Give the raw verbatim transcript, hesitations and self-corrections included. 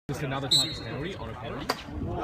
Just another type of penalty on a penalty.